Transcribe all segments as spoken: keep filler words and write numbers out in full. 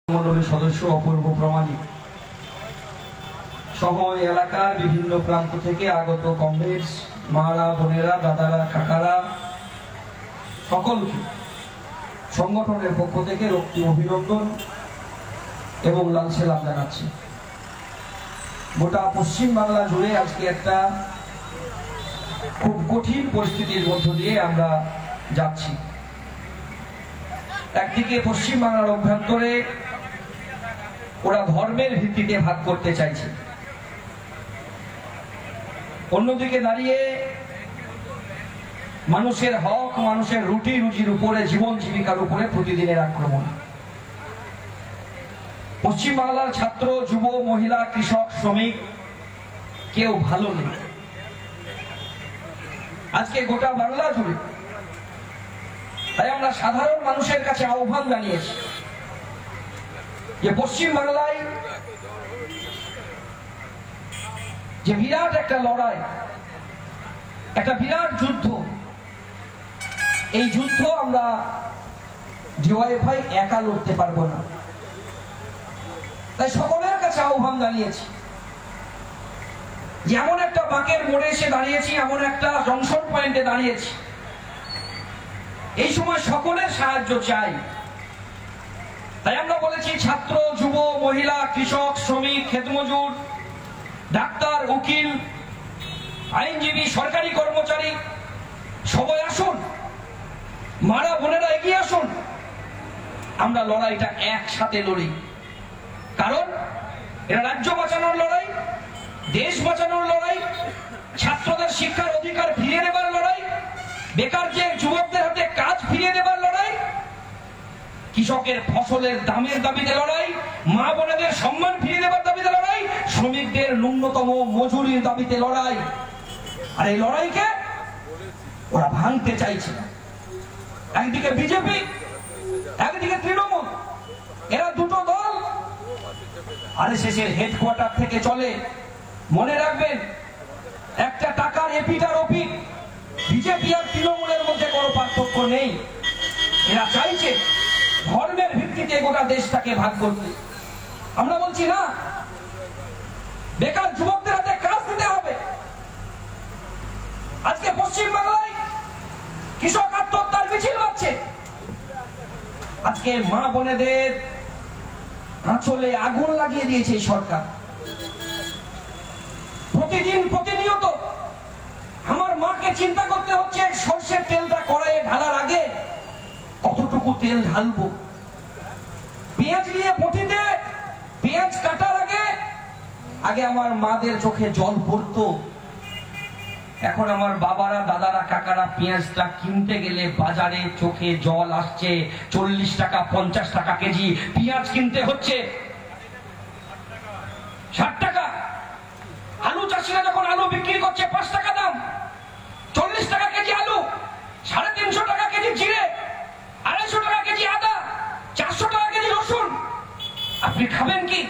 মণ্ডলের সদস্য অপূর্ব প্রমাণিক সহ এলাকার বিভিন্ন প্রান্ত থেকে আগত কমরেডস, মারা, বোনেরা, দাদারা, কাকারা সকলকে সংগঠনের পক্ষ থেকে রক্তিম অভিনন্দন এবং লাল সালাম জানাচ্ছি। গোটা পশ্চিম বাংলা জুড়ে আজকে একটা খুব কঠিন পরিস্থিতির মধ্য দিয়ে আমরা যাচ্ছি। একদিকে পশ্চিম বাংলার অভ্যন্তরে ওরা ধর্মের ভিত্তিতে ভাগ করতে চাইছে, অন্যদিকে দাঁড়িয়ে মানুষের হক, মানুষের রুটি রুজির উপরে, জীবন জীবিকার উপরে প্রতিদিনের আক্রমণ। পশ্চিম বাংলার ছাত্র, যুব, মহিলা, কৃষক, শ্রমিক কেউ ভালো নেই। আজকে গোটা বাংলা জুড়ে তাই আমরা সাধারণ মানুষের কাছে আহ্বান জানিয়েছি যে পশ্চিম বাংলায় যে বিরাট একটা লড়াই, একটা বিরাট যুদ্ধ, এই যুদ্ধ আমরা ডিওয়াইএফআই একা লড়তে পারবো না। তাই সকলের কাছে আহ্বান জানিয়েছি, যেমন একটা বাঁকের মোড়ে এসে দাঁড়িয়েছি, এমন একটা জংশন পয়েন্টে দাঁড়িয়েছি, এই সময় সকলের সাহায্য চাই। তাই আমরা বলেছি ছাত্র, যুব, মহিলা, কৃষক, শ্রমিক, ক্ষেতমজুর, ডাক্তার, উকিল, আইনজীবী, সরকারি কর্মচারী সবাই আসুন, মারা বোনেরা এগিয়ে আসুন, আমরা লড়াইটা একসাথে লড়ি। কারণ এটা রাজ্য বাঁচানোর লড়াই, দেশ বাঁচানোর লড়াই, ছাত্রদের শিক্ষার অধিকার ফিরিয়ে দেবার লড়াই, বেকার যে যুবকদের হাতে কাজ ফিরিয়ে দেবার লড়াই, কৃষকের ফসলের দামের দাবিতে লড়াই, মা বোনেদের সম্মান ফিরিয়ে দেবার দাবিতে লড়াই, শ্রমিকদের ন্যূনতম মজুরির দাবিতে লড়াই। আর এই লড়াইকে ওরা ভাঙতে চাইছে। একদিকে বিজেপি, একদিকে তৃণমূল, এরা দুটো দল আরএসএস এর হেডকোয়ার্টার থেকে চলে। মনে রাখবেন, একটা টাকার এপিট আর ওপিট, বিজেপি আর তৃণমূলের মধ্যে কোনো পার্থক্য নেই। এরা চাইছে ধর্মের ভিত্তিতে গোটা দেশটাকে ভাগ করতে। আমরা বলছি না, বেকার যুবকদের হাতে কাজ দিতে হবে। আজকে পশ্চিম বাংলায় কৃষক আত্মহত্যার মিছিল হচ্ছে, আজকে মা বোনেদের আঁচলে আগুন লাগিয়ে দিয়েছে এই সরকার। প্রতিদিন প্রতিনিয়ত আমার মাকে চিন্তা করতে হচ্ছে, সরষের তেলটা কড়াইয়ে ঢালার আগে কতটুকু তেল ঢালবো। পেঁয়াজ নিয়ে পটিতে পেঁয়াজ কাটার আগে আগে আমার মাদের চোখে জল পড়তো। এখন আমার বাবারা, দাদারা, কাকারা পেঁয়াজটা কিনতে গেলে বাজারে চোখে জল আসছে। চল্লিশ টাকা, পঞ্চাশ টাকা কেজি পেঁয়াজ কিনতে হচ্ছে, ষাট টাকা। আলু চাষিরা যখন আলু বিক্রি করছে পাঁচ টাকা দাম, চল্লিশ টাকা কেজি আলু, সাড়ে তিনশো টাকা কেজি জিরে, আড়াইশো টাকা কেজি আদা, চারশো টাকা কেজি রসুন। আপনি খাবেন কি?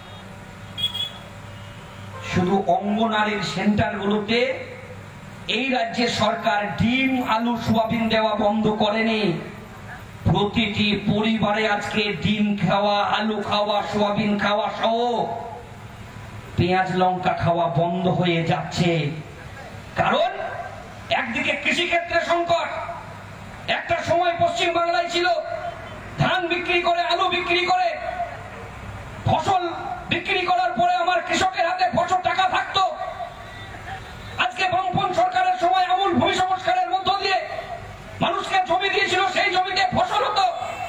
শুধু অঙ্গনারীর সেন্টার গুলোতে এই রাজ্যের সরকার ডিম, আলু, সোয়াবিন দেওয়া বন্ধ করেনি। প্রতিটি পরিবারে আজকে ডিম খাওয়া, আলু খাওয়া, সোয়াবিন খাওয়া সহ পেঁয়াজ লঙ্কা খাওয়া বন্ধ হয়ে যাচ্ছে। কারণ একদিকে কৃষি ক্ষেত্রে সংকট। একটা সময় পশ্চিম বাংলায় ছিল ধান বিক্রি করে, আলু বিক্রি করে, ফসল বিক্রি করার পরে আমার কৃষকের হাতে ফসল টাকা থাকতো। আজকে বামপন্থী সরকারের সময় আমূল ভূমি সংস্কারের মধ্য দিয়ে মানুষকে জমি দিয়েছিল, সেই জমিতে ফসল হতো।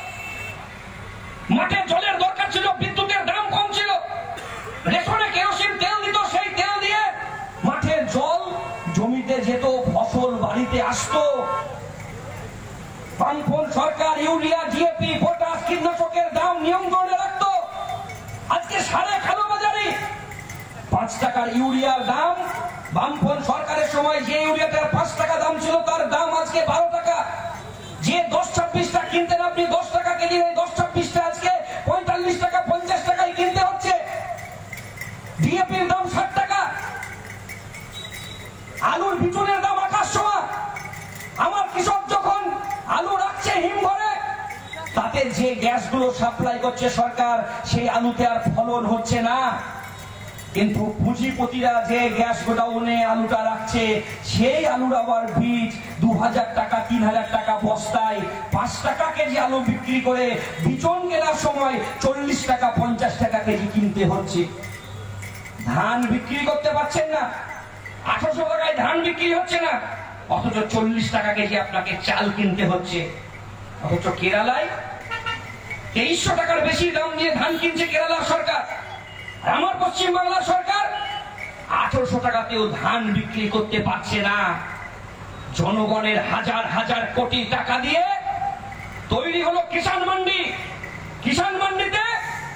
মাঠে জলের দরকার ছিল, বিদ্যুতের দাম কম ছিল, রেশনে কেরোসিন তেল দিত, সেই তেল দিয়ে মাঠের জল জমিতে যেত, ফসল বাড়িতে আসতো। বামপন্থী সরকার ইউরিয়া, ডিএপি, পটাশ, কীটনাশকের দাম নিয়ন্ত্রণে রাখতো। আজকে সাড়ে কালো বাজারে পাঁচ টাকার ইউরিয়ার দাম, বামপন্থী সরকারের সময় যে ইউরিয়াটার পাঁচ টাকা দাম ছিল তার দাম আজকে বারো টাকা। যে দশ ছাব্বিশটা কিনতেন আপনি দশ টাকা কেজি, দশ ছাব্বিশটা আজকে পঁয়তাল্লিশ টাকা, পঞ্চাশ টাকায় কিনতে হচ্ছে। ডিএপির দাম ষাট টাকা, আলুর বিচুনের দাম আকাশ ছোঁয়া। আমার কৃষক যখন আলু রাখছে হিমঘরে, তাতে যে গ্যাসগুলো সাপ্লাই করছে সরকার, দরকার সেই আলুতে আর ফলন হচ্ছে না। কিন্তু পুঁজিপতিরা যে গ্যাস গোডাউনে আলুটা রাখছে সেই আলুর আবার বীজ দু হাজার টাকা তিন হাজার টাকা বস্তায় পাঁচ টাকা কেজি আলু বিক্রি করে বিচন কেনার সময় চল্লিশ টাকা পঞ্চাশ টাকা কেজি কিনতে হচ্ছে। ধান বিক্রি করতে পারছেন না, আঠারোশো টাকায় ধান বিক্রি হচ্ছে না, অথচ চল্লিশ টাকা কেজি আপনাকে চাল কিনতে হচ্ছে। অথচ কেরালায় তেইশশো টাকার বেশি দাম দিয়ে ধান কিনছে কেরালা সরকার। আমার পশ্চিম বাংলা সরকার আঠারোশো টাকাতেও ধান বিক্রি করতে পারছে না। জনগণের হাজার হাজার কোটি টাকা দিয়ে তৈরি হলো কিষাণ মান্ডি। কিষাণ মান্ডিতে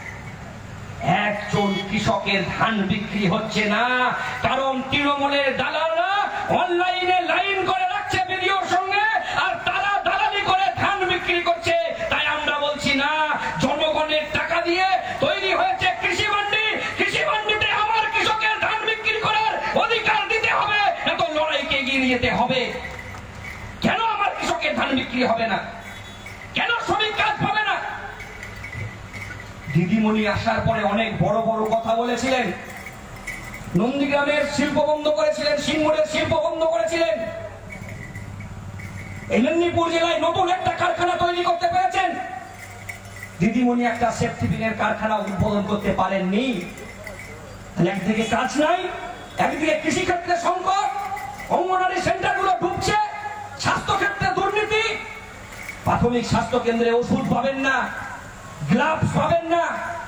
একজন কৃষকের ধান বিক্রি হচ্ছে না, কারণ তৃণমূলের দালালরা অনলাইনে লাইন করে রাখছে বিডিওর সঙ্গে, আর তারা দালালি করে ধান বিক্রি করছে। তাই আমরা বলছি না, জনগণের টাকা দিয়ে তৈরি হয়েছে কৃষি মান্ডি। কৃষি মান্ডিতে আমার কৃষকের ধান বিক্রি করার অধিকার দিতে হবে, এত লড়াইকে এগিয়ে নিয়ে যেতে হবে। কেন আমার কৃষকের ধান বিক্রি হবে না? কেন শ্রমিক কাজ পাবে না? দিদিমণি আসার পরে অনেক বড় বড় কথা বলেছিলেন। নন্দীগ্রামের শিল্প বন্ধ করেছিলেন, সিঙ্গুরের শিল্প বন্ধ করেছিলেন। এই মেদিনীপুর জেলায় নতুন একটা কারখানা তৈরি করতে পেরেছেন। দিদিমণি একটা সেফটি পিনের কারখানা উদ্বোধন করতে পারেননি। একদিকে কাজ নাই, একদিকে কৃষি ক্ষেত্রে সংকট, অঙ্গনওয়াড়ি সেন্টারগুলো ডুবছে, স্বাস্থ্য ক্ষেত্রে দুর্নীতি, প্রাথমিক স্বাস্থ্য কেন্দ্রে ওষুধ পাবেন না, গ্লাভস পাবেন না,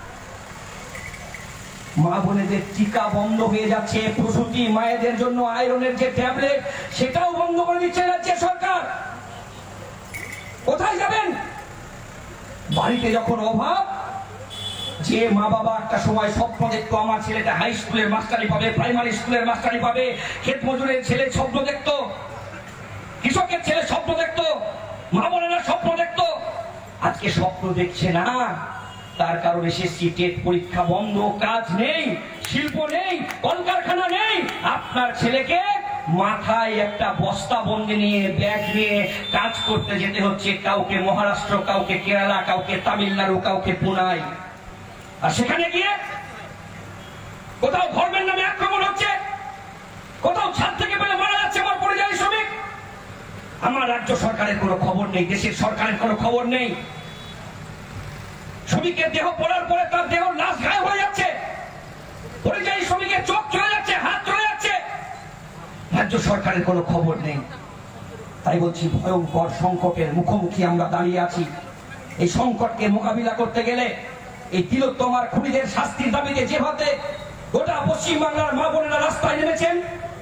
মা বোনেদের টিকা বন্ধ হয়ে যাচ্ছে, প্রসূতি মায়েদের জন্য আয়রনের যে ট্যাবলেট সেটাও বন্ধ করে দিচ্ছে রাজ্য সরকার। কোথায় যাবেন? বাড়িতে যখন অভাব, যে মা বাবা একটা সময় স্বপ্ন দেখতো আমার ছেলেটা হাই স্কুলের মাস্টারি পাবে, প্রাইমারি স্কুলের মাস্টারি পাবে, ক্ষেত মজুরের ছেলে স্বপ্ন দেখতো, কৃষকের ছেলে স্বপ্ন দেখতো, মা বোনেরা স্বপ্ন দেখতো, আজকে স্বপ্ন দেখছে না। তার কারণে এসএসসি টেট পরীক্ষা বন্ধ, কাজ নেই, শিল্প নেই, কলকারখানা নেই। আপনার ছেলেকে মাথায় একটা বস্তা বন্দি নিয়ে ব্যাগ নিয়ে কাজ করতে যেতে হচ্ছে, কাউকে মহারাষ্ট্র, কাউকে কেরালা, কাউকে তামিলনাড়ু, কাউকে পুনাই। আর সেখানে গিয়ে কোথাও ধর্মের নামে আক্রমণ হচ্ছে, কোথাও ছাদ থেকে পেলে মারা যাচ্ছে আমার পরিযায়ী শ্রমিক। আমার রাজ্য সরকারের কোনো খবর নেই, দেশের সরকারের কোনো খবর নেই। শ্রমিকের দেহ পড়ার পরে তার দেহ লাশ গায়েব হয়ে যাচ্ছে, পরিযায়ী শ্রমিকের চোখ চলে যাচ্ছে, হাত চলে যাচ্ছে, রাজ্য সরকারের কোনো খবর নেই। তাই বলছি, ভয়ঙ্কর সংকটের মুখোমুখি আমরা দাঁড়িয়ে আছি। এই সংকটকে মোকাবিলা করতে গেলে এই তিলোত্তমার খুনিদের শাস্তির দাবিতে যেভাবে গোটা পশ্চিম বাংলার মা বোনেরা রাস্তায় নেমেছেন,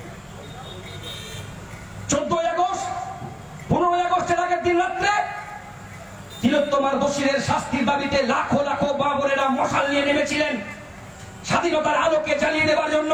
চোদ্দই আগস্ট, পনেরোই আগস্টের আগের দিন রাত্রে তিলোত্তমার দোষীদের শাস্তির দাবিতে লাখো লাখো মা বোনেরা মশাল নিয়ে নেমেছিলেন স্বাধীনতার আলোকে জ্বালিয়ে দেওয়ার জন্য।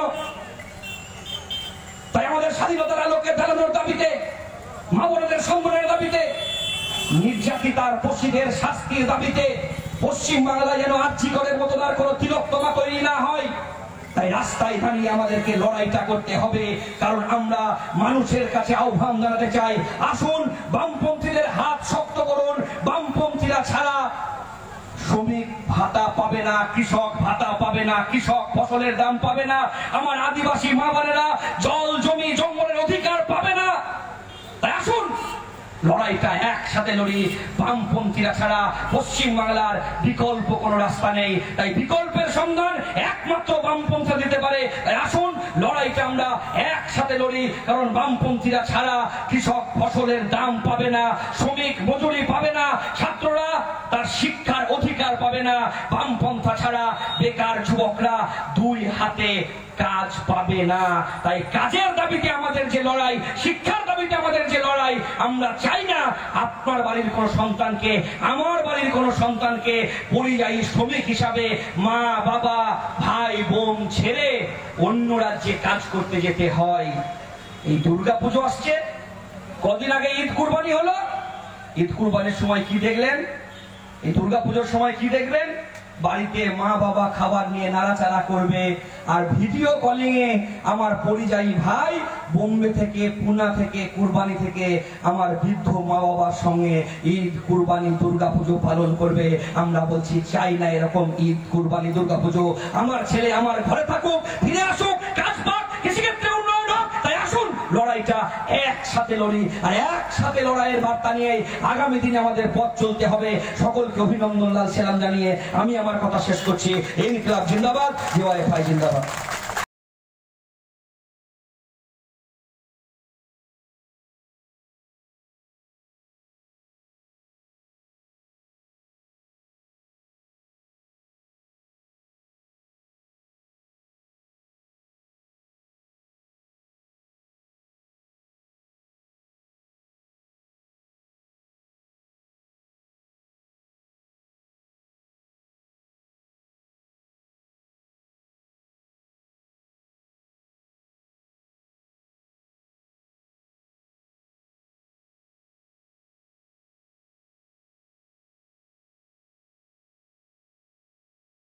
তাই আমাদের স্বাধীনতার আলোকে জ্বালানোর দাবিতে, মা বোনেদের সম্মানের দাবিতে, নির্যাতিতার দোষীদের শাস্তির দাবিতে পশ্চিম বাংলা যেন আর্জিকরের মতন আর কোন তিলোত্তমা তৈরি না হয়, তাই রাস্তায় দাঁড়িয়ে আমাদেরকে লড়াইটা করতে হবে। কারণ আমরা মানুষের কাছে আহ্বান জানাতে চাই, আসুন বামপন্থীদের হাত শক্ত করুন। বামপন্থীরা ছাড়া শ্রমিক ভাতা পাবে না, কৃষক ভাতা পাবে না, কৃষক ফসলের দাম পাবে না, আমার আদিবাসী মা বোনেরা জল জমি জঙ্গলের অধিকার পাবে না। তাই আসুন লড়াইটা একসাথে লড়ি। বামপন্থীরা ছাড়া পশ্চিম বাংলার বিকল্প কোনো রাস্তা নেই, তাই বিকল্পের সন্ধান একমাত্র বামপন্থী দিতে পারে। তাই আসুন লড়াইটা আমরা একসাথে লড়ি, কারণ বামপন্থীরা ছাড়া কৃষক ফসলের দাম পাবে না, শ্রমিক মজুরি পাবে না, ছাত্ররা তার শিক্ষার অধিকার পাবে না, বামপন্থা ছাড়া বেকার যুবকরা দুই হাতে কাজ পাবে না। তাই কাজের দাবিতে আমাদের যে লড়াই, শিক্ষার দাবিতে আমাদের যে লড়াই, আমরা চাই না আপনার বাড়ির কোন সন্তানকে, আমার বাড়ির কোন সন্তানকে পরিযায়ী শ্রমিক হিসাবে মা বাবা ভাই বোন ছেড়ে অন্য রাজ্যে কাজ করতে যেতে হয়। এই দুর্গা পুজো আসছে, কদিন আগে ঈদ কুরবানি হলো। ঈদ কুরবানির সময় কি দেখলেন? এই দুর্গা পুজোর সময় কি দেখবেন? বাড়িতে মা বাবা খাবার নিয়ে নাড়াচাড়া করবে, আর ভিডিও কলিং এ আমার পরিযায়ী ভাই বোম্বে থেকে, পুনা থেকে, কুরবানি থেকে আমার বৃদ্ধ মা বাবার সঙ্গে ঈদ, কুরবানি, দুর্গাপুজো পালন করবে। আমরা বলছি চাই না এরকম ঈদ, কুরবানি, দুর্গাপুজো। আমার ছেলে আমার ঘরে থাকুক, ফিরে আসুক, কাজ পাক, কৃষিক্ষেত্রে উন্নয়ন হোক। তাই আসুন লড়াইটা একসাথে লড়ি, আর একসাথে লড়াইয়ের বার্তা নিয়ে আগামী দিনে আমাদের পথ চলতে হবে। সকলকে অভিনন্দন, লাল সেলাম জানিয়ে আমি আমার কথা শেষ করছি। ইনকিলাব জিন্দাবাদ, ডিওয়াইএফআই জিন্দাবাদ।